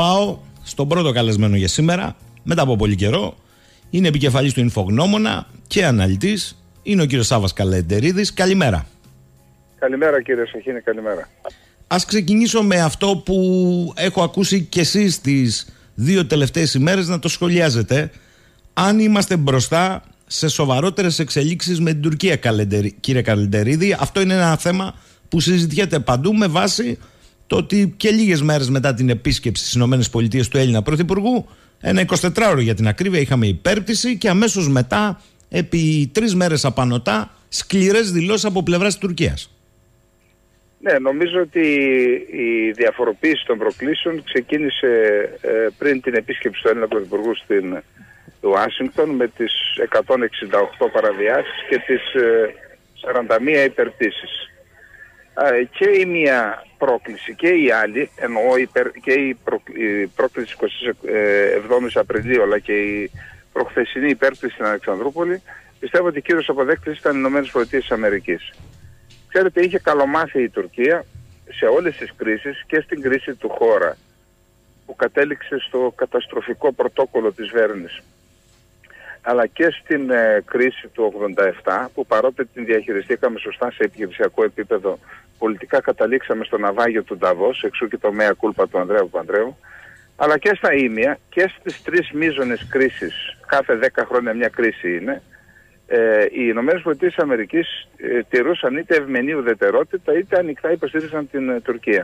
Πάω στον πρώτο καλεσμένο για σήμερα, μετά από πολύ καιρό. Είναι επικεφαλής του Ινφογνώμονα και αναλυτής. Είναι ο κύριος Σάββας Καλεντερίδης. Καλημέρα. Καλημέρα κύριε Σαχίνη, καλημέρα. Ας ξεκινήσω με αυτό που έχω ακούσει κι εσείς τις 2 τελευταίες ημέρες να το σχολιάζετε. Αν είμαστε μπροστά σε σοβαρότερες εξελίξεις με την Τουρκία, κύριε Καλεντερίδη. Αυτό είναι ένα θέμα που συζητιέται παντού με βάση το ότι και λίγες μέρες μετά την επίσκεψη στις ΗΠΑ του Έλληνα Πρωθυπουργού, ένα 24ωρο για την ακρίβεια, είχαμε υπέρπτυση και αμέσως μετά, επί 3 μέρες απανωτά, σκληρές δηλώσεις από πλευράς της Τουρκίας. Ναι, νομίζω ότι η διαφοροποίηση των προκλήσεων ξεκίνησε πριν την επίσκεψη του Έλληνα Πρωθυπουργού στην Ουάσιγκτον με τις 168 παραβιάσεις και τις 41 υπερπτήσεις. Και η μία πρόκληση και η άλλη, εννοώ και η πρόκληση 27 Απριλίου αλλά και η προχθεσινή υπέρπτυση στην Αλεξανδρούπολη, πιστεύω ότι κύριος αποδέκτης ήταν οι ΗΠΑ. Ξέρετε, είχε καλομάθει η Τουρκία σε όλες τις κρίσεις και στην κρίση του χώρα που κατέληξε στο καταστροφικό πρωτόκολλο της Βέρνης, αλλά και στην κρίση του 87 που παρότι την διαχειριστήκαμε σωστά σε επιχειρησιακό επίπεδο, πολιτικά καταλήξαμε στο ναυάγιο του Νταβός, εξού και το μέα κούλπα του Ανδρέου Παπανδρέου, αλλά και στα ίμια και στις 3 μείζονες κρίσεις, κάθε 10 χρόνια μια κρίση είναι, οι ΗΠΑ τηρούσαν είτε ευμενή ουδετερότητα είτε ανοιχτά υποστήριζαν την Τουρκία.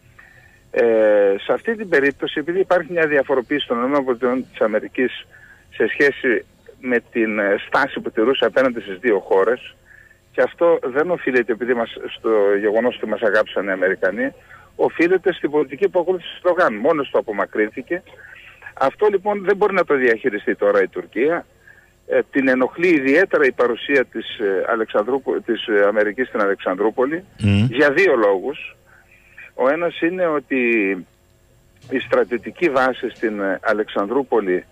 Σε αυτή την περίπτωση, επειδή υπάρχει μια διαφοροποίηση των ΗΠΑ σε σχέση με την στάση που τηρούσε απέναντι στις 2 χώρες, και αυτό δεν οφείλεται επειδή στο γεγονός ότι μας αγάπησαν οι Αμερικανοί, οφείλεται στην πολιτική που ακολούθησε στο Ερντογάν. Μόνος του απομακρύνθηκε. Αυτό λοιπόν δεν μπορεί να το διαχειριστεί τώρα η Τουρκία. Την ενοχλεί ιδιαίτερα η παρουσία της Αμερικής στην Αλεξανδρούπολη για 2 λόγους. Ο ένας είναι ότι η στρατιωτική βάση στην Αλεξανδρούπολη,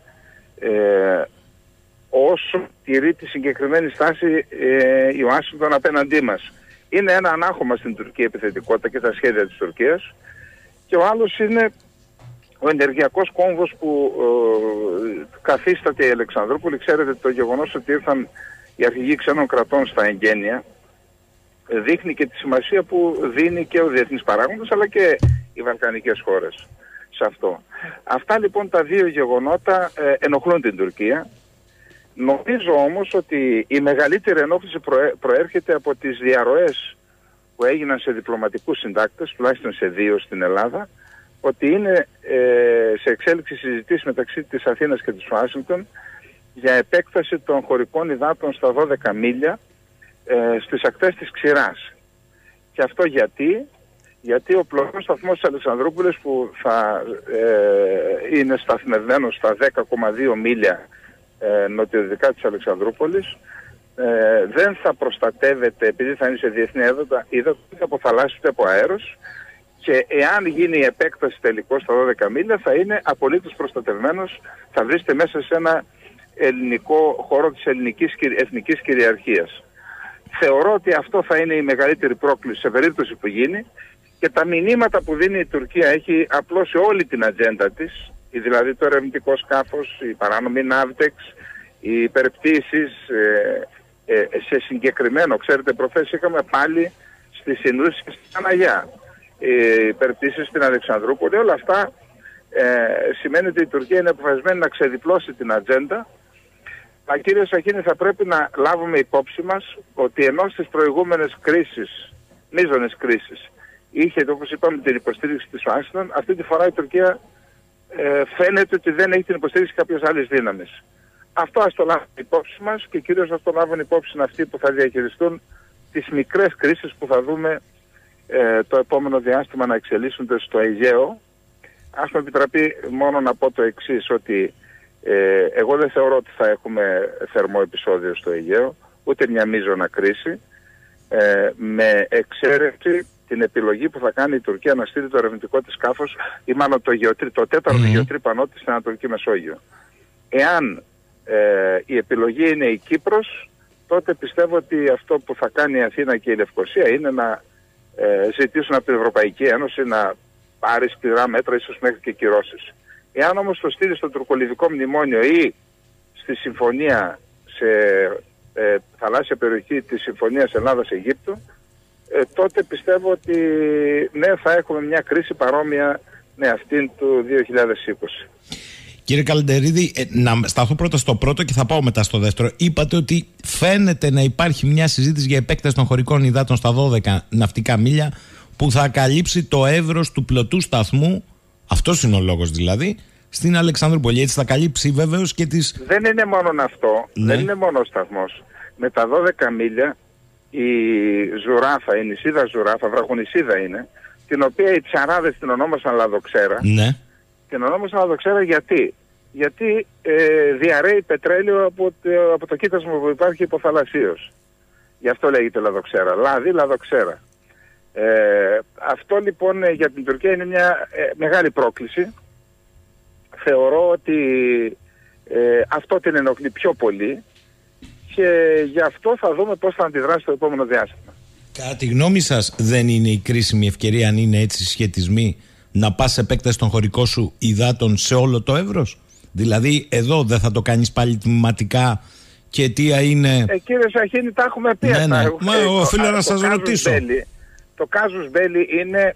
όσο τηρεί τη συγκεκριμένη στάση η Ουάσιγκτον απέναντί μας, είναι ένα ανάχωμα στην τουρκική επιθετικότητα και τα σχέδια της Τουρκίας, και ο άλλος είναι ο ενεργειακός κόμβος που καθίσταται η Αλεξανδρούπολη. Ξέρετε, το γεγονός ότι ήρθαν οι αρχηγοί ξένων κρατών στα εγγένεια δείχνει και τη σημασία που δίνει και ο διεθνής παράγοντας αλλά και οι βαλκανικές χώρες σε αυτό. Αυτά λοιπόν τα 2 γεγονότα ενοχλούν την Τουρκία. Νομίζω όμως ότι η μεγαλύτερη ενόχληση προέρχεται από τις διαρροές που έγιναν σε διπλωματικούς συντάκτες, τουλάχιστον σε 2 στην Ελλάδα, ότι είναι σε εξέλιξη συζητήσεις μεταξύ της Αθήνας και της Ουάσιγκτον για επέκταση των χωρικών υδάτων στα 12 μίλια στις ακτές της Ξηράς. Και αυτό γιατί ο πλωτός σταθμός της Αλεξανδρούπολης που θα είναι σταθμευμένος στα 10,2 μίλια νοτιοδυτικά της Αλεξανδρούπολης δεν θα προστατεύεται επειδή θα είναι σε διεθνή ύδατα από θαλάσσης είτε από αέρος, και εάν γίνει η επέκταση τελικώς στα 12 μίλια θα είναι απολύτως προστατευμένος, θα βρίσκεται μέσα σε ένα ελληνικό χώρο της εθνικής κυριαρχίας. Θεωρώ ότι αυτό θα είναι η μεγαλύτερη πρόκληση σε περίπτωση που γίνει, και τα μηνύματα που δίνει η Τουρκία έχει απλώσει όλη την ατζέντα της, δηλαδή το ερευνητικό σκάφος, η παράνομη ναύτεξ, οι υπερπτήσεις σε συγκεκριμένο. Ξέρετε, προχθές είχαμε πάλι στη Συνούση και στην Παναγιά υπερπτήσεις στην Αλεξανδρούπολη. Όλα αυτά σημαίνει ότι η Τουρκία είναι αποφασισμένη να ξεδιπλώσει την ατζέντα. Κύριε Σαχίνη, θα πρέπει να λάβουμε υπόψη μας ότι ενώ στις προηγούμενες κρίσεις, μείζονες κρίσεις, είχε, όπως είπαμε, την υποστήριξη της Ουάσιγκτον, αυτή τη φορά η Τουρκία φαίνεται ότι δεν έχει την υποστήριξη κάποιες άλλες δύναμεις. Αυτό ας το λάβουμε υπόψη μας, και κυρίως ας το λάβουν υπόψη αυτοί που θα διαχειριστούν τις μικρές κρίσεις που θα δούμε το επόμενο διάστημα να εξελίσσονται στο Αιγαίο. Ας με επιτραπεί μόνο να πω το εξής, ότι εγώ δεν θεωρώ ότι θα έχουμε θερμό επεισόδιο στο Αιγαίο, ούτε μια μείζωνα κρίση, με εξαίρεση την επιλογή που θα κάνει η Τουρκία να στείλει το ερευνητικό της σκάφος, ή μάλλον το 4ο γεωτρύπανό της στην Ανατολική Μεσόγειο. Εάν η επιλογή είναι η Κύπρος, τότε πιστεύω ότι αυτό που θα κάνει η Αθήνα και η Λευκωσία είναι να ζητήσουν από την Ευρωπαϊκή Ένωση να πάρει σκληρά μέτρα, ίσως μέχρι και κυρώσεις. Εάν όμως το στείλει στο τουρκολιβικό μνημόνιο ή στη συμφωνία σε θαλάσσια περιοχή της Συμφωνίας Ελλάδας-Αιγύπτου, τότε πιστεύω ότι ναι, θα έχουμε μια κρίση παρόμοια με αυτήν του 2020. Κύριε Καλεντερίδη, να σταθώ πρώτα στο πρώτο και θα πάω μετά στο δεύτερο. Είπατε ότι φαίνεται να υπάρχει μια συζήτηση για επέκταση των χωρικών υδάτων στα 12 ναυτικά μίλια που θα καλύψει το εύρος του πλωτού σταθμού, αυτός είναι ο λόγος δηλαδή, στην Αλεξανδρούπολη. Έτσι θα καλύψει βέβαιως και τις... Δεν είναι μόνο αυτό, δεν είναι μόνο ο σταθμός. Με τα 12 μίλια η Ζουράφα, η νησίδα Ζουράφα, βραχονησίδα είναι, την οποία οι ψαράδες την ονόμασαν Λαδοξέρα. Ναι. Την ονόμασαν Λαδοξέρα γιατί διαρρέει πετρέλαιο από το κοίτασμα που υπάρχει υποθαλασσίως. Γι' αυτό λέγεται Λαδοξέρα. Λαδοξέρα. Αυτό λοιπόν για την Τουρκία είναι μια μεγάλη πρόκληση. Θεωρώ ότι αυτό την ενοχλεί πιο πολύ και γι' αυτό θα δούμε πώς θα αντιδράσει το επόμενο διάστημα. Κατά τη γνώμη σας δεν είναι η κρίσιμη ευκαιρία, αν είναι έτσι σχετισμοί, να πας σε επέκταση των χωρικών σου υδάτων σε όλο το εύρος? Δηλαδή εδώ δεν θα το κάνεις πάλι τμηματικά και αιτία είναι... Κύριε Σαχίνη, τα έχουμε πει. Ναι, ναι. Οφείλω να σας ρωτήσω. Το casus belli είναι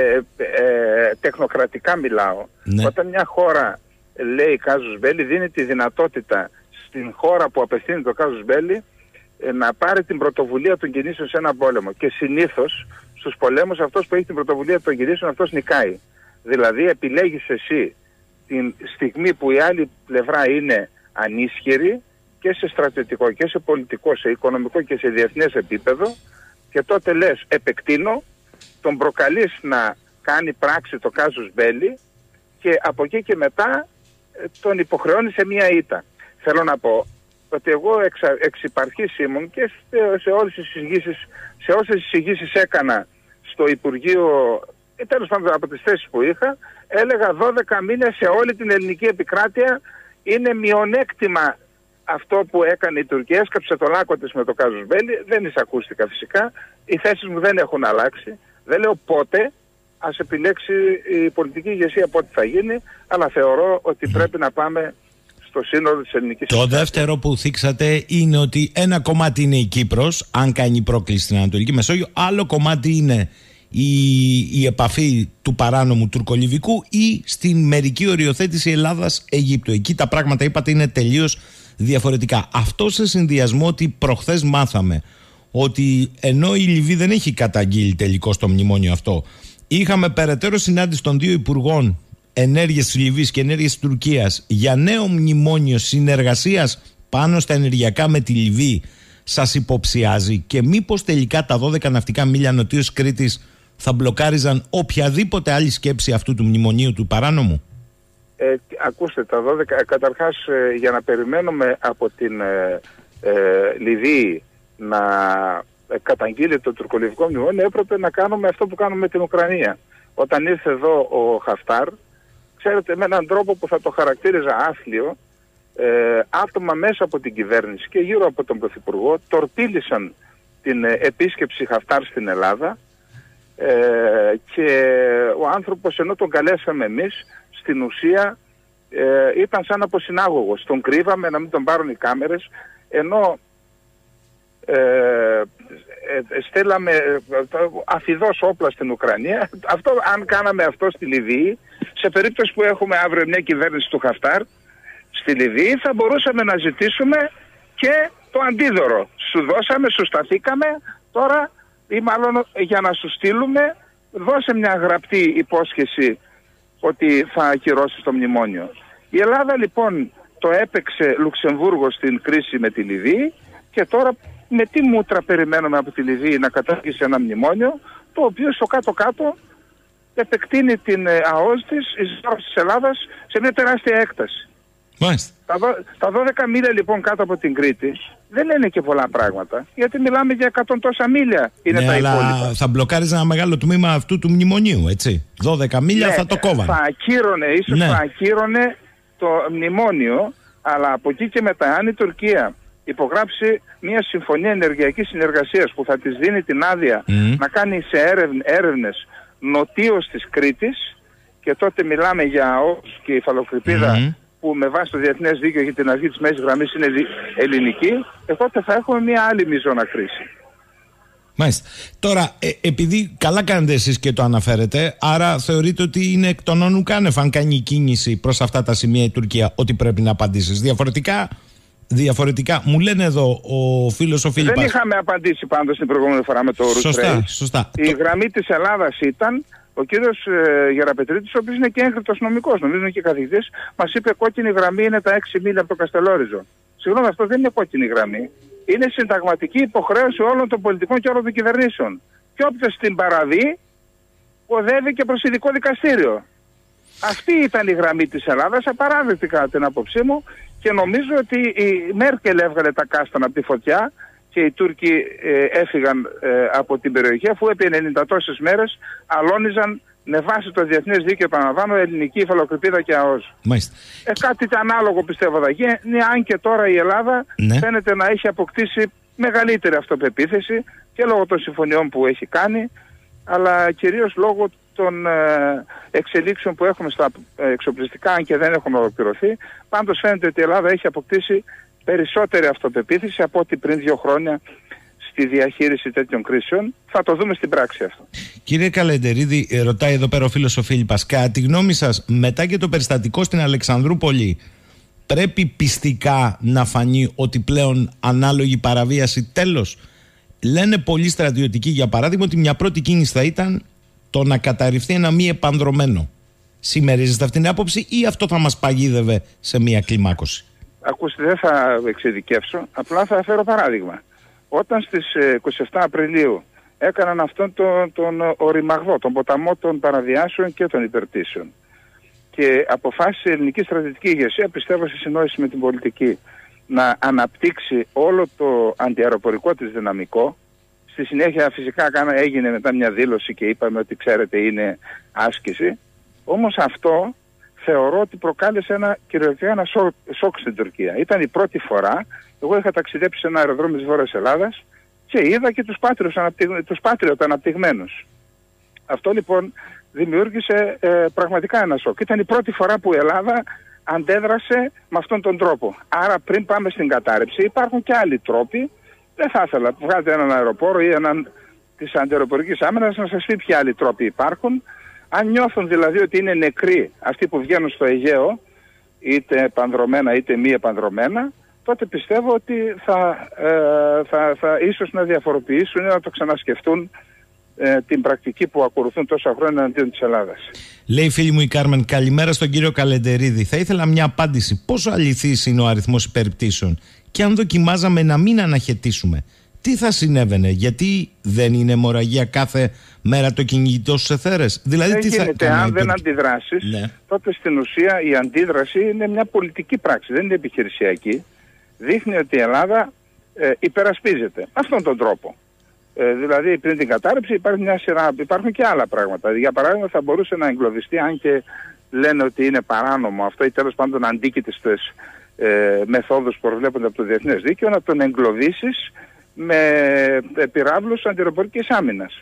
τεχνοκρατικά μιλάω. Ναι. Όταν μια χώρα λέει casus belli, δίνει τη δυνατότητα στην χώρα που απευθύνει το casus belli να πάρει την πρωτοβουλία των κινήσεων σε ένα πόλεμο. Και συνήθως στους πολέμους αυτός που έχει την πρωτοβουλία των κινήσεων, αυτός νικάει. Δηλαδή επιλέγεις εσύ την στιγμή που η άλλη πλευρά είναι ανίσχυρη και σε στρατιωτικό και σε πολιτικό, σε οικονομικό και σε διεθνές επίπεδο, και τότε λες επεκτείνω, τον προκαλείς να κάνει πράξη το casus belli και από εκεί και μετά τον υποχρεώνει σε μία ήττα. Θέλω να πω ότι εγώ εξ υπαρχής ήμουν και σε όλες τις εισηγήσεις έκανα στο Υπουργείο, τέλος πάντων από τις θέσεις που είχα, έλεγα 12 μήνες σε όλη την ελληνική επικράτεια είναι μειονέκτημα αυτό που έκανε η Τουρκία. Έσκαψε το λάκκο της με το casus belli, δεν εισακούστηκα φυσικά, οι θέσεις μου δεν έχουν αλλάξει, δεν λέω πότε, ας επιλέξει η πολιτική ηγεσία πότε θα γίνει, αλλά θεωρώ ότι πρέπει να πάμε στο σύνολο της ελληνικής Το δεύτερο που θίξατε είναι ότι ένα κομμάτι είναι η Κύπρος, αν κάνει πρόκληση στην Ανατολική Μεσόγειο, άλλο κομμάτι είναι η επαφή του παράνομου τουρκολιβικού ή στην μερική οριοθέτηση Ελλάδας-Αιγύπτου. Εκεί τα πράγματα, είπατε, είναι τελείως διαφορετικά. Αυτό σε συνδυασμό ότι προχθές μάθαμε ότι ενώ η Λιβύη δεν έχει καταγγείλει τελικώς το μνημόνιο αυτό, είχαμε περαιτέρω συνάντηση των δύο υπουργών ενέργειας της Λιβύης και ενέργειας της Τουρκίας για νέο μνημόνιο συνεργασίας πάνω στα ενεργειακά με τη Λιβύη, σας υποψιάζει και μήπως τελικά τα 12 ναυτικά μίλια νοτίως Κρήτης θα μπλοκάριζαν οποιαδήποτε άλλη σκέψη αυτού του μνημονίου του παράνομου? Ακούστε, τα 12, καταρχάς για να περιμένουμε από την Λιβύη να καταγγείλει το τουρκολιβικό μνημόνιο, έπρεπε να κάνουμε αυτό που κάνουμε με την Ουκρανία. Όταν ήρθε εδώ ο Χαφτάρ, ξέρετε, με έναν τρόπο που θα το χαρακτήριζα άθλιο, άτομα μέσα από την κυβέρνηση και γύρω από τον Πρωθυπουργό τορπίλησαν την επίσκεψη Χαφτάρ στην Ελλάδα, και ο άνθρωπος, ενώ τον καλέσαμε εμείς, στην ουσία ήταν σαν αποσυνάγωγος. Τον κρύβαμε να μην τον πάρουν οι κάμερες, ενώ στέλναμε αφιδώς όπλα στην Ουκρανία. Αυτό, αν κάναμε αυτό στη Λιβύη, σε περίπτωση που έχουμε αύριο μια κυβέρνηση του Χαφτάρ στη Λιβύη, θα μπορούσαμε να ζητήσουμε και το αντίδωρο. Σου δώσαμε, σου σταθήκαμε, τώρα ή μάλλον για να σου στείλουμε, δώσε μια γραπτή υπόσχεση ότι θα ακυρώσει το μνημόνιο. Η Ελλάδα λοιπόν το έπαιξε Λουξεμβούργο στην κρίση με τη Λιβύη και τώρα με τι μούτρα περιμένουμε από τη Λιβύη να καταργήσει ένα μνημόνιο το οποίο στο κάτω-κάτω επεκτείνει την ΑΟΣ της Ελλάδας σε μια τεράστια έκταση. Μάλιστα. Τα 12 μίλια λοιπόν κάτω από την Κρήτη δεν είναι και πολλά πράγματα, γιατί μιλάμε για 100 τόσα μίλια είναι τα υπόλοιπα. Αλλά θα μπλοκάριζε ένα μεγάλο τμήμα αυτού του μνημονίου, έτσι. 12 μίλια θα το κόβανε. Θα ακύρωνε, ίσως θα ακύρωνε το μνημόνιο, αλλά από εκεί και μετά, αν η Τουρκία υπογράψει μια συμφωνία ενεργειακής συνεργασίας που θα της δίνει την άδεια να κάνει σε έρευνες νοτίως της Κρήτης, και τότε μιλάμε για Όρους και υφαλοκρηπίδα που με βάση το διεθνές δίκαιο για την αρχή της μέσης γραμμής είναι ελληνική, τότε θα έχουμε μια άλλη μείζωνα κρίση. Μάλιστα. Τώρα, επειδή καλά κάνετε εσείς και το αναφέρετε, άρα θεωρείτε ότι είναι εκ των όνου κάνευ αν κάνει κίνηση προς αυτά τα σημεία η Τουρκία, ότι πρέπει να απαντήσεις. Διαφορετικά, μου λένε εδώ ο φίλος ο Φίλιππας. Δεν είχαμε απαντήσει πάντως την προηγούμενη φορά με το Ρουστρέι. Σωστά. Η γραμμή της Ελλάδας ήταν ο κύριος Γεραπετρίτης, ο οποίος είναι και έγκλητος νομικός, νομίζω είναι και καθηγητής, μας είπε κόκκινη γραμμή είναι τα 6 μίλια από το Καστελόριζο. Συγγνώμη, αυτό δεν είναι κόκκινη γραμμή. Είναι συνταγματική υποχρέωση όλων των πολιτικών και όλων των κυβερνήσεων. Και όποιος την παραβεί, οδεύει και προς ειδικό δικαστήριο. Αυτή ήταν η γραμμή της Ελλάδας, απαράδεκτη κατά την άποψή μου, και νομίζω ότι η Μέρκελ έβγαλε τα κάστανα από τη φωτιά και οι Τούρκοι έφυγαν από την περιοχή, αφού επί 90 τόσες μέρες αλώνιζαν με βάση το διεθνές δίκαιο, επαναλαμβάνω, ελληνική υφαλοκρηπίδα και ΑΟΣ. Κάτι ανάλογο πιστεύω θα γίνει, αν και τώρα η Ελλάδα φαίνεται να έχει αποκτήσει μεγαλύτερη αυτοπεποίθηση και λόγω των συμφωνιών που έχει κάνει, αλλά κυρίως λόγω των εξελίξεων που έχουμε στα εξοπλιστικά, αν και δεν έχουν ολοκληρωθεί. Πάντως φαίνεται ότι η Ελλάδα έχει αποκτήσει περισσότερη αυτοπεποίθηση από ό,τι πριν 2 χρόνια στη διαχείριση τέτοιων κρίσεων. Θα το δούμε στην πράξη αυτό. Κύριε Καλεντερίδη, ρωτάει εδώ πέρα ο φίλος ο Φίλιππας, κατά τη γνώμη σας, μετά και το περιστατικό στην Αλεξανδρούπολη, πρέπει πιστικά να φανεί ότι πλέον ανάλογη παραβίαση τέλος? Λένε πολλοί στρατιωτικοί, για παράδειγμα, ότι μια πρώτη κίνηση θα ήταν το να καταρριφθεί ένα μη επανδρωμένο. Συμμερίζεστε αυτήν την άποψη ή αυτό θα μας παγίδευε σε μια κλιμάκωση? Ακούστε, δεν θα εξειδικεύσω, απλά θα φέρω παράδειγμα. Όταν στις 27 Απριλίου έκαναν αυτόν τον οριμαγδό, τον ποταμό των παραβιάσεων και των υπερπτήσεων, και αποφάσισε η ελληνική στρατιωτική ηγεσία, πιστεύω σε συνόηση με την πολιτική, να αναπτύξει όλο το αντιαεροπορικό της δυναμικό. Στη συνέχεια φυσικά έγινε μετά μια δήλωση και είπαμε ότι ξέρετε είναι άσκηση. Όμως αυτό θεωρώ ότι προκάλεσε κυριολεκτικά ένα σοκ στην Τουρκία. Ήταν η πρώτη φορά, εγώ είχα ταξιδέψει σε ένα αεροδρόμιο της Βόρειας Ελλάδας και είδα και τους Patriot αναπτυγμένους. Αυτό λοιπόν δημιούργησε πραγματικά ένα σοκ. Ήταν η πρώτη φορά που η Ελλάδα αντέδρασε με αυτόν τον τρόπο. Άρα πριν πάμε στην κατάρρευση υπάρχουν και άλλοι τρόποι. Δεν θα ήθελα, βγάλετε έναν αεροπόρο ή έναν της αντιαεροπορικής άμυνας να σας πει ποιοι άλλοι τρόποι υπάρχουν. Αν νιώθουν δηλαδή ότι είναι νεκροί αυτοί που βγαίνουν στο Αιγαίο, είτε επανδρωμένα είτε μη επανδρωμένα, τότε πιστεύω ότι θα ίσως να διαφοροποιήσουν ή να το ξανασκεφτούν την πρακτική που ακολουθούν τόσα χρόνια αντίον της Ελλάδας. Λέει φίλη μου η Κάρμεν, καλημέρα στον κύριο Καλεντερίδη. Θα ήθελα μια απάντηση. Πόσο αληθής είναι ο αριθμός υπερπτήσεων και αν δοκιμάζαμε να μην αναχαιτήσουμε, τι θα συνέβαινε? Γιατί δεν είναι αιμορραγία κάθε μέρα το κυνηγητό στους εθέρες? Δηλαδή, δεν τι γίνεται, αν δεν αντιδράσεις, τότε στην ουσία η αντίδραση είναι μια πολιτική πράξη, δεν είναι επιχειρησιακή. Δείχνει ότι η Ελλάδα υπερασπίζεται αυτόν τον τρόπο. Δηλαδή πριν την κατάρρευση υπάρχει μια σειρά, υπάρχουν και άλλα πράγματα. Για παράδειγμα θα μπορούσε να εγκλωβιστεί, αν και λένε ότι είναι παράνομο αυτό ή τέλος πάντων αντίκειται στις μεθόδους που προβλέπονται από το διεθνές δίκαιο, να τον εγκλωβίσεις με πυράβλους αντιαεροπορικής άμυνας.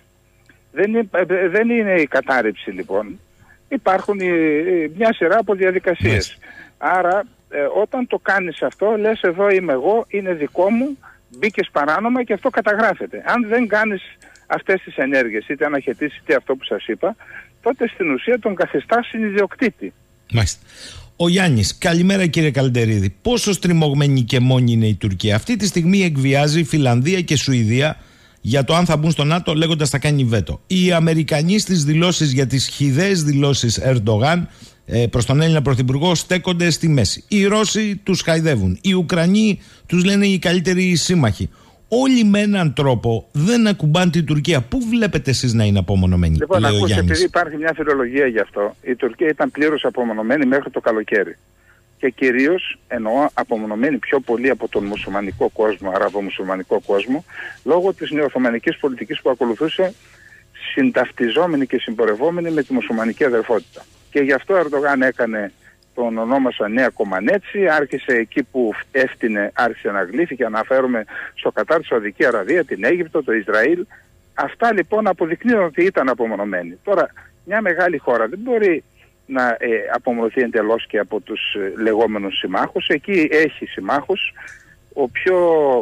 Δεν είναι η κατάρρευση λοιπόν. Υπάρχουν μια σειρά από διαδικασίες. Άρα όταν το κάνεις αυτό λες εδώ είμαι εγώ, είναι δικό μου, μπήκες παράνομα και αυτό καταγράφεται. Αν δεν κάνεις αυτές τις ενέργειες, είτε αναχαιτήσεις είτε αυτό που σας είπα, τότε στην ουσία τον καθιστάς συνειδιοκτήτη. Μάλιστα. Ο Γιάννης, καλημέρα κύριε Καλεντερίδη. Πόσο στριμωγμένη και μόνη είναι η Τουρκία? Αυτή τη στιγμή εκβιάζει Φιλανδία και Σουηδία για το αν θα μπουν στο ΝΑΤΟ, λέγοντας θα κάνει βέτο. Οι Αμερικανοί στις δηλώσεις για τις χυδαίες δηλώσεις Ερντογάν προς τον Έλληνα Πρωθυπουργό στέκονται στη μέση. Οι Ρώσοι τους χαϊδεύουν. Οι Ουκρανοί τους λένε οι καλύτεροι σύμμαχοι. Όλοι με έναν τρόπο δεν ακουμπάνε την Τουρκία. Πού βλέπετε εσείς να είναι απομονωμένη? Λοιπόν, ακούστε, επειδή υπάρχει μια φιλολογία γι' αυτό, η Τουρκία ήταν πλήρως απομονωμένη μέχρι το καλοκαίρι. Και κυρίως εννοώ απομονωμένη πιο πολύ από τον μουσουλμανικό κόσμο, αραβο-μουσουλμανικό κόσμο, λόγω της νεοοθωμανικής πολιτικής που ακολουθούσε, συνταυτιζόμενη και συμπορευόμενη με τη μουσουλμανική αδερφότητα. Και γι' αυτό ο Ερντογάν έκανε, τον ονόμασα Νέα Κομανέτσι, άρχισε εκεί που έφτινε, άρχισε να γλύφει, και αναφέρομαι στο Κατάρ, τη Σαουδική Αραβία, την Αίγυπτο, το Ισραήλ Αυτά λοιπόν αποδεικνύουν ότι ήταν απομονωμένοι. Τώρα, μια μεγάλη χώρα δεν μπορεί να απομονωθεί εντελώς και από τους λεγόμενους συμμάχους. Εκεί έχει συμμάχους. Ο πιο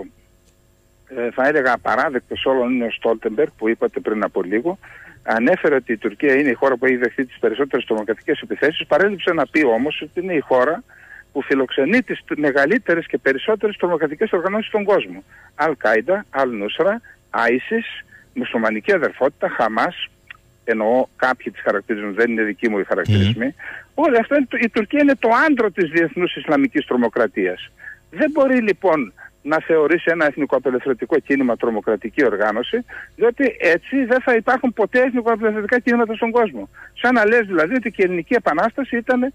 θα έλεγα απαράδεκτος όλων είναι ο Στόλτεμπεργκ, που είπατε πριν από λίγο. Ανέφερε ότι η Τουρκία είναι η χώρα που έχει δεχθεί τις περισσότερες τρομοκρατικές επιθέσεις. Παρέλειψε να πει όμως ότι είναι η χώρα που φιλοξενεί τις μεγαλύτερες και περισσότερες τρομοκρατικές οργανώσεις στον κόσμο. Αλ-Κάιντα, Αλ-Νούσρα, Άισις, Μουσουλμανική Αδερφότητα, Χαμάς, εννοώ κάποιοι τις χαρακτηρίζουν, δεν είναι δικοί μου οι χαρακτηρισμοί. Όλα αυτά, η Τουρκία είναι το άντρο της διεθνούς Ισλαμικής τρομοκρατίας. Δεν μπορεί λοιπόν να θεωρήσει ένα εθνικοαπελευθερωτικό κίνημα τρομοκρατική οργάνωση, διότι έτσι δεν θα υπάρχουν ποτέ εθνικοαπελευθερωτικά κίνηματα στον κόσμο. Σαν να λες δηλαδή ότι και η Ελληνική Επανάσταση ήταν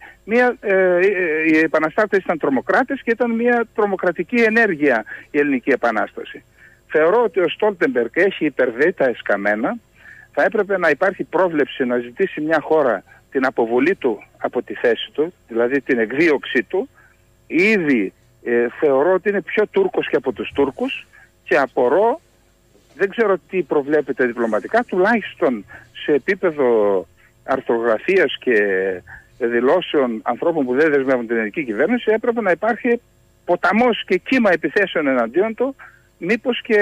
οι επαναστάτες ήταν τρομοκράτες και ήταν μια τρομοκρατική ενέργεια η Ελληνική Επανάσταση. Θεωρώ ότι ο Στόλτεμπεργκ έχει υπερβεί τα εσκαμμένα. Θα έπρεπε να υπάρχει πρόβλεψη να ζητήσει μια χώρα την αποβολή του από τη θέση του, δηλαδή την εκδίωξή του. Ήδη θεωρώ ότι είναι πιο Τούρκος και από τους Τούρκους και απορώ, δεν ξέρω τι προβλέπεται διπλωματικά, τουλάχιστον σε επίπεδο αρθρογραφίας και δηλώσεων ανθρώπων που δεν δεσμεύουν την ελληνική κυβέρνηση, έπρεπε να υπάρχει ποταμός και κύμα επιθέσεων εναντίον του, μήπως και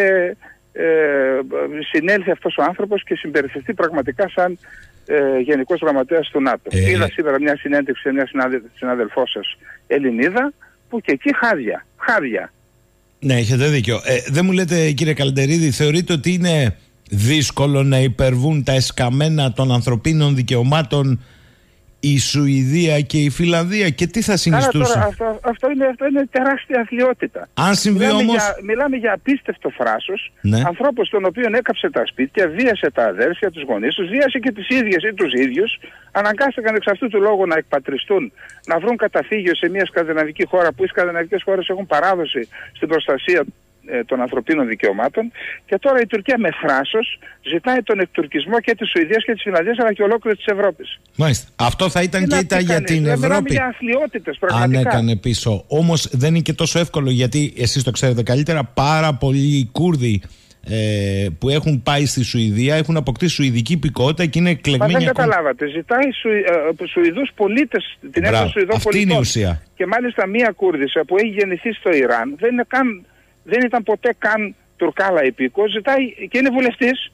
συνέλθει αυτός ο άνθρωπος και συμπεριφερθεί πραγματικά σαν Γενικός Γραμματέας του ΝΑΤΟ. Είδα σήμερα μια συνέντευξη σε μια συνάδελφό σας Ελληνίδα, που και εκεί χάδια. Ναι, έχετε δίκιο. Δεν μου λέτε, κύριε Καλντερίδη, θεωρείτε ότι είναι δύσκολο να υπερβούν τα εσκαμμένα των ανθρωπίνων δικαιωμάτων η Σουηδία και η Φιλανδία, και τι θα συνιστούσε? Αυτό είναι τεράστια αθλιότητα. Αν συμβεί μιλάμε για απίστευτο θράσος, ναι. ανθρώπους των οποίων έκαψε τα σπίτια, βίασε τα αδέρφια, τους γονείς τους, βίασε και τις ίδιες ή τους ίδιους, αναγκάστηκαν εξ αυτού του λόγου να εκπατριστούν, να βρουν καταφύγιο σε μια σκανδιναβική χώρα, που οι σκανδιναβικές χώρες έχουν παράδοση στην προστασία των ανθρωπίνων δικαιωμάτων, και τώρα η Τουρκία με θράσος ζητάει τον εκτουρκισμό και της Σουηδίας και της Φιλανδίας, αλλά και ολόκληρης της Ευρώπης. Μάλιστα. Αυτό θα ήταν και ήταν για την Ευρώπη. Για αθλιότητες, πραγματικά. Αν έκανε πίσω. Όμως δεν είναι και τόσο εύκολο, γιατί εσείς το ξέρετε καλύτερα, πάρα πολλοί Κούρδοι που έχουν πάει στη Σουηδία έχουν αποκτήσει σουηδική υπηκότητα και είναι εκλεγμένοι. Μα δεν καταλάβατε. Ζητάει Σουηδούς πολίτες, την έκδοση Σουηδών πολιτών. Αυτή είναι η ουσία. Και μάλιστα μία Κούρδισσα που έχει γεννηθεί στο Ιράν, δεν ήταν ποτέ καν Τουρκάλα υπήκος, ζητάει και είναι βουλευτής.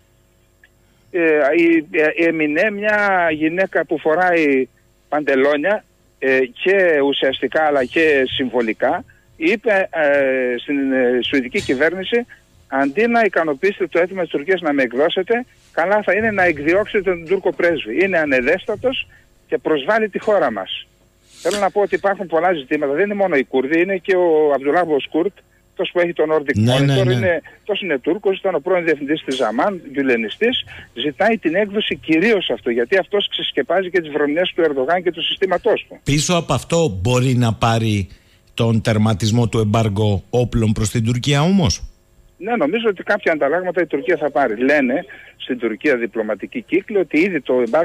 Η Εμινέ, μια γυναίκα που φοράει παντελόνια και ουσιαστικά αλλά και συμβολικά, είπε στην σουηδική κυβέρνηση, αντί να ικανοποιήσετε το αίτημα της Τουρκίας να με εκδώσετε, καλά θα είναι να εκδιώξετε τον Τούρκο πρέσβη. Είναι ανεδέστατος και προσβάλλει τη χώρα μας. Θέλω να πω ότι υπάρχουν πολλά ζητήματα. Δεν είναι μόνο οι Κούρδοι, είναι και ο Αμπτουλάχ Σκούρτ, που έχει τον Nordic Monitor, είναι Τούρκος, ήταν ο πρώην διευθυντής της Ζαμάν, γιουλενιστής, ζητάει την έκδοση κυρίως αυτό, γιατί αυτός ξεσκεπάζει και τις βρωμιές του Ερντογάν και του συστήματός του. Πίσω από αυτό μπορεί να πάρει τον τερματισμό του εμπάργου όπλων προς την Τουρκία όμως? Ναι, νομίζω ότι κάποια ανταλλάγματα η Τουρκία θα πάρει. Λένε στην Τουρκία διπλωματική κύκλη ότι ήδη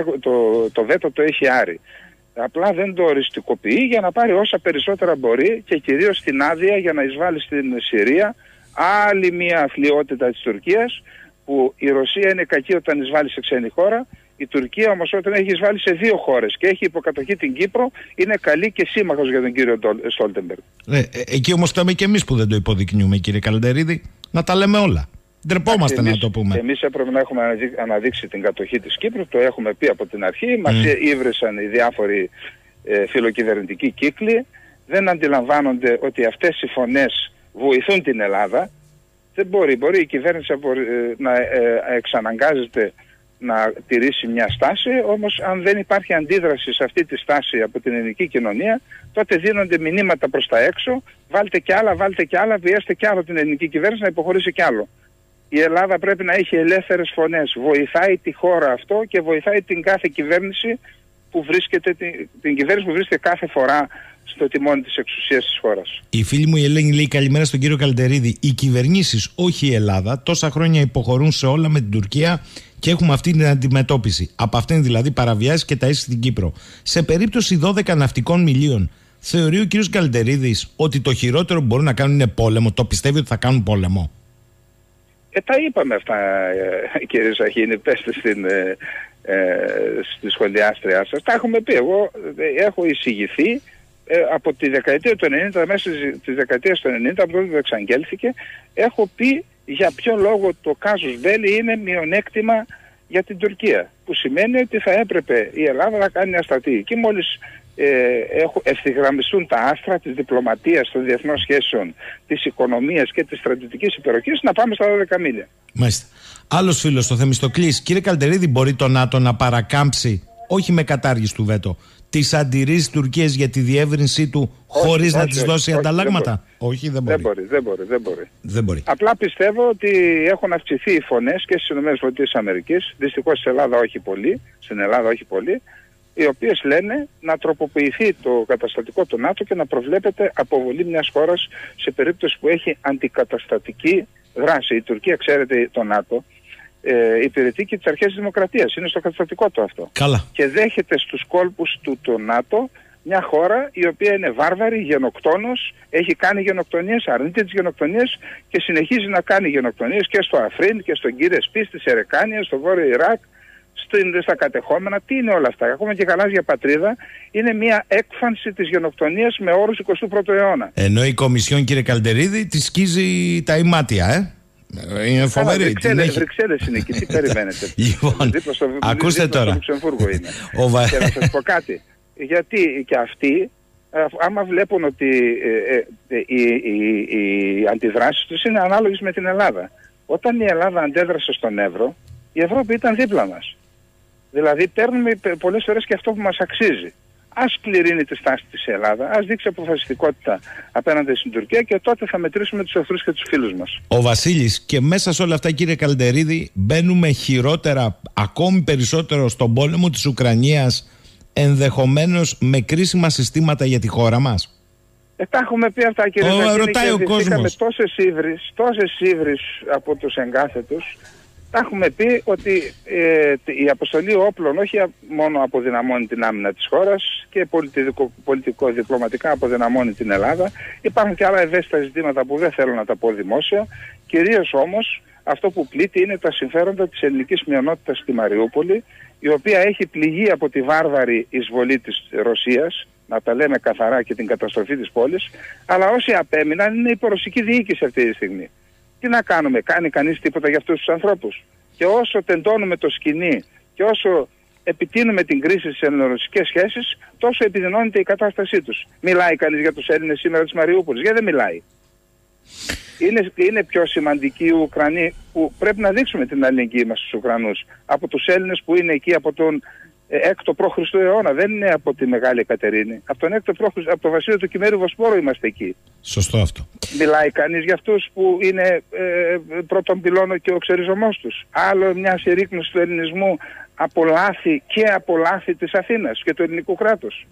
το βέτο το έχει άρει. Απλά δεν το οριστικοποιεί για να πάρει όσα περισσότερα μπορεί, και κυρίως την άδεια για να εισβάλλει στην Συρία. Άλλη μια αθλιότητα της Τουρκίας, που η Ρωσία είναι κακή όταν εισβάλλει σε ξένη χώρα. Η Τουρκία όμως όταν έχει εισβάλλει σε δύο χώρες και έχει υποκατοχή την Κύπρο, είναι καλή και σύμμαχος για τον κύριο Στόλτεμπεργκ. Εκεί όμως το και εμείς που δεν το υποδεικνύουμε, κύριε Καλντερίδη, να τα λέμε όλα. Ντρεπόμαστε να το πούμε. Εμείς έπρεπε να έχουμε αναδείξει την κατοχή της Κύπρου, το έχουμε πει από την αρχή. Μας ήβρεσαν οι διάφοροι φιλοκυβερνητικοί κύκλοι. Δεν αντιλαμβάνονται ότι αυτές οι φωνές βοηθούν την Ελλάδα. Δεν μπορεί η κυβέρνηση να εξαναγκάζεται να τηρήσει μια στάση, όμως αν δεν υπάρχει αντίδραση σε αυτή τη στάση από την ελληνική κοινωνία, τότε δίνονται μηνύματα προς τα έξω, βάλτε κι άλλα, πιέστε κι άλλο την ελληνική κυβέρνηση να υποχωρήσει κι άλλο. Η Ελλάδα πρέπει να έχει ελεύθερες φωνές. Βοηθάει τη χώρα αυτό και βοηθάει την κάθε κυβέρνηση που βρίσκεται, την κυβέρνηση που βρίσκεται κάθε φορά στο τιμόνι της εξουσίας της χώρας. Η φίλη μου η Ελένη λέει καλημέρα στον κύριο Καλντερίδη. Οι κυβερνήσεις, όχι η Ελλάδα, τόσα χρόνια υποχωρούν σε όλα με την Τουρκία και έχουμε αυτή την αντιμετώπιση. Από αυτήν δηλαδή παραβιάζει και τα ίση στην Κύπρο. Σε περίπτωση 12 ναυτικών μιλίων, θεωρεί ο κύριος Καλντερίδης ότι το χειρότερο που μπορούν να κάνουν είναι πόλεμο? Το πιστεύει ότι θα κάνουν πόλεμο? Τα είπαμε αυτά, κύριε Ζαχίνη, πέστε στη σχολιάστριά σας. Τα έχουμε πει. Εγώ έχω εισηγηθεί από τη δεκαετία του 90, μέσα της δεκαετίας του 90, από τότε που εξαγγέλθηκε, έχω πει για ποιο λόγο το casus belli είναι μειονέκτημα για την Τουρκία. Που σημαίνει ότι θα έπρεπε η Ελλάδα να κάνει αστατή. Και μόλις ευθυγραμμιστούν τα άστρα της διπλωματίας, των διεθνών σχέσεων, της οικονομίας και της στρατιωτικής υπεροχής, να πάμε στα 12 μίλια. Μάλιστα. Άλλος φίλος, το Θεμιστοκλής. Κύριε Καλντερίδη, μπορεί το ΝΑΤΟ να παρακάμψει, όχι με κατάργηση του βέτο, τις αντιρρήσεις Τουρκίας για τη διεύρυνσή του χωρίς να της δώσει ανταλλάγματα? Όχι, δεν μπορεί. Δεν μπορεί. Απλά πιστεύω ότι έχουν αυξηθεί οι φωνές και στις ΗΠΑ, δυστυχώς στην Ελλάδα όχι πολύ, οι οποίες λένε να τροποποιηθεί το καταστατικό του ΝΑΤΟ και να προβλέπεται αποβολή μιας χώρας σε περίπτωση που έχει αντικαταστατική δράση. Η Τουρκία, ξέρετε, το ΝΑΤΟ υπηρετεί και τις αρχές της δημοκρατίας. Είναι στο καταστατικό του αυτό. Καλά. Και δέχεται στους κόλπους του το ΝΑΤΟ μια χώρα η οποία είναι βάρβαρη, γενοκτόνος, έχει κάνει γενοκτονίες, αρνείται τις γενοκτονίες και συνεχίζει να κάνει γενοκτονίες και στο Αφρίν και στον Κύριε Σπί, στη Σερεκάνια, στο Βόρειο Ιράκ, στα κατεχόμενα. Τι είναι όλα αυτά? Ακόμα και γαλάζια πατρίδα είναι μια έκφανση της γενοκτονίας με όρους 21ου αιώνα. Ενώ η Κομισιόν, κύριε Καλντερίδη, τη σκίζει τα ημάτια, Είναι φοβερή. Βρυξέλλες είναι εκεί, τι περιμένετε? Λοιπόν, ακούστε τώρα. Στο Λουξεμβούργο είναι. Και να σας πω κάτι. Γιατί και αυτοί, άμα βλέπουν ότι οι αντιδράσεις τους είναι ανάλογες με την Ελλάδα. Όταν η Ελλάδα αντέδρασε στον Εύρο, η Ευρώπη ήταν δίπλα μας. Δηλαδή παίρνουμε πολλές φορές και αυτό που μας αξίζει. Ας πληρύνει τη στάση της Ελλάδα, ας δείξει αποφασιστικότητα απέναντι στην Τουρκία και τότε θα μετρήσουμε τους εχθρούς και τους φίλους μας. Ο Βασίλης, και μέσα σε όλα αυτά, κύριε Καλντερίδη, μπαίνουμε χειρότερα, ακόμη περισσότερο στον πόλεμο της Ουκρανίας, ενδεχομένως με κρίσιμα συστήματα για τη χώρα μας? Τα έχουμε πει αυτά, κύριε Ζαχίνη, ρωτάει ο κόσμος. Τόσες ύβρις από τους εγκάθετους. Τα έχουμε πει ότι η αποστολή όπλων όχι μόνο αποδυναμώνει την άμυνα της χώρας και πολιτικό-διπλωματικά αποδυναμώνει την Ελλάδα. Υπάρχουν και άλλα ευαίσθητα ζητήματα που δεν θέλω να τα πω δημόσια. Κυρίως όμως αυτό που πλήττει είναι τα συμφέροντα της ελληνικής μειονότητας στη Μαριούπολη, η οποία έχει πληγεί από τη βάρβαρη εισβολή της Ρωσίας, να τα λέμε καθαρά, και την καταστροφή της πόλης, αλλά όσοι απέμειναν είναι η ρωσική διοίκηση αυτή τη στιγμή. Τι να κάνουμε, κάνει κανείς τίποτα για αυτούς τους ανθρώπους? Και όσο τεντώνουμε το σκηνή και όσο επιτείνουμε την κρίση στις ελληνορωσικές σχέσεις, τόσο επιδεινώνεται η κατάστασή τους. Μιλάει κανείς για τους Έλληνες σήμερα της Μαριούπολης? Γιατί δεν μιλάει? Είναι πιο σημαντικοί οι Ουκρανοί, που πρέπει να δείξουμε την αλληλεγγύη μας στους Ουκρανούς, από τους Έλληνες που είναι εκεί από τον 6ο π.Χ. αιώνα. Δεν είναι από τη Μεγάλη Εκατερίνη. Από τον 6ο π.Χ. από το βασίλειο του Κυμέρου Βοσπόρου είμαστε εκεί. Σωστό αυτό. Μιλάει κανείς για αυτούς που είναι πρώτον πυλώνο και ο ξεριζωμός τους? Άλλο μια συρρίκνωση του ελληνισμού από λάθη και από λάθη της Αθήνας και του ελληνικού κράτους.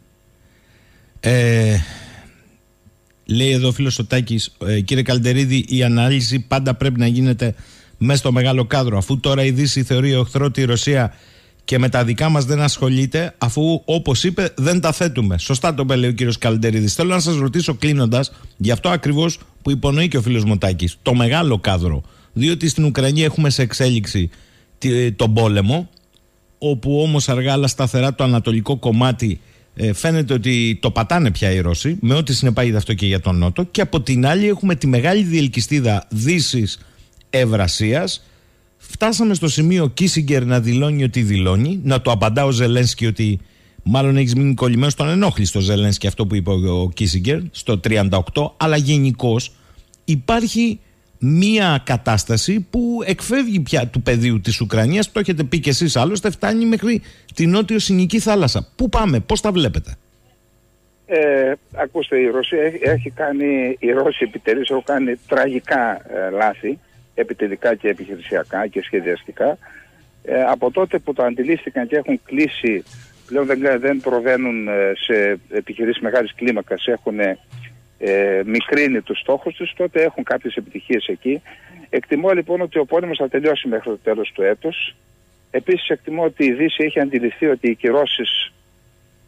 Λέει εδώ ο φίλος ο Τάκης, κύριε Καλντερίδη, η ανάλυση πάντα πρέπει να γίνεται μέσα στο μεγάλο κάδρο. Αφού τώρα η Δύση θεωρεί εχθρό τη Ρωσία και με τα δικά μας δεν ασχολείται, αφού όπως είπε δεν τα θέτουμε. Σωστά το λέει ο κύριος Καλντερίδης. Θέλω να σας ρωτήσω κλείνοντας, γι' αυτό ακριβώς που υπονοεί και ο φίλος Μοτάκης, το μεγάλο κάδρο. Διότι στην Ουκρανία έχουμε σε εξέλιξη τον πόλεμο, όπου όμως αργά αλλά σταθερά το ανατολικό κομμάτι φαίνεται ότι το πατάνε πια οι Ρώσοι, με ό,τι συνεπάγεται αυτό και για τον Νότο. Και από την άλλη έχουμε τη μεγάλη διελκυστίδα Δύσης Ευρασίας. Φτάσαμε στο σημείο ο Κίσιγκερ να δηλώνει ότι δηλώνει, να το απαντά ο Ζελένσκι ότι μάλλον έχεις μείνει κολλημένο στον ενόχλιστο Ζελένσκι, αυτό που είπε ο Κίσιγκερ στο 38, αλλά γενικώς υπάρχει μία κατάσταση που εκφεύγει πια του πεδίου της Ουκρανίας, το έχετε πει και εσείς άλλωστε, φτάνει μέχρι τη νότιο Συνική θάλασσα. Πού πάμε, πώς τα βλέπετε? Ακούστε, οι Ρώσοι επιτελείς έχουν κάνει τραγικά λάθη, επιτελικά και επιχειρησιακά και σχεδιαστικά. Από τότε που το αντιλήφθηκαν και έχουν κλείσει, πλέον δεν προβαίνουν σε επιχειρήσεις μεγάλης κλίμακας, έχουν μικρύνει τους στόχους τους, τότε έχουν κάποιες επιτυχίες εκεί. Εκτιμώ λοιπόν ότι ο πόλεμος θα τελειώσει μέχρι το τέλος του έτους. Επίσης εκτιμώ ότι η Δύση έχει αντιληφθεί ότι οι κυρώσεις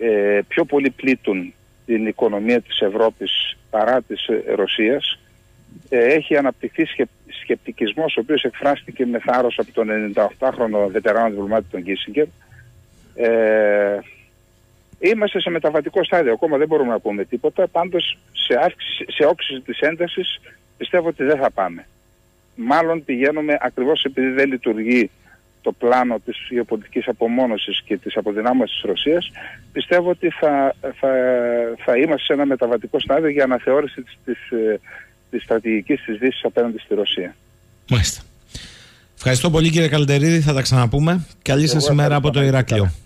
πιο πολύ πλήττουν την οικονομία της Ευρώπης παρά της Ρωσίας. έχει αναπτυχθεί σκεπτικισμός, ο οποίος εκφράστηκε με θάρρος από τον 98χρονο βετεράνο διπλωμάτη τον Κίσιγκερ. Είμαστε σε μεταβατικό στάδιο, ακόμα δεν μπορούμε να πούμε τίποτα. Πάντως σε όξυση της έντασης πιστεύω ότι δεν θα πάμε. Μάλλον πηγαίνουμε ακριβώς επειδή δεν λειτουργεί το πλάνο της γεωπολιτικής απομόνωσης και της αποδυνάμωσης της Ρωσίας. Πιστεύω ότι θα είμαστε σε ένα μεταβατικό στάδιο για αναθεώρηση της στρατηγικής της Δύσης απέναντι στη Ρωσία. Μάλιστα. Ευχαριστώ πολύ, κύριε Καλντερίδη, θα τα ξαναπούμε. Καλή σας ημέρα από το Ηράκλειο.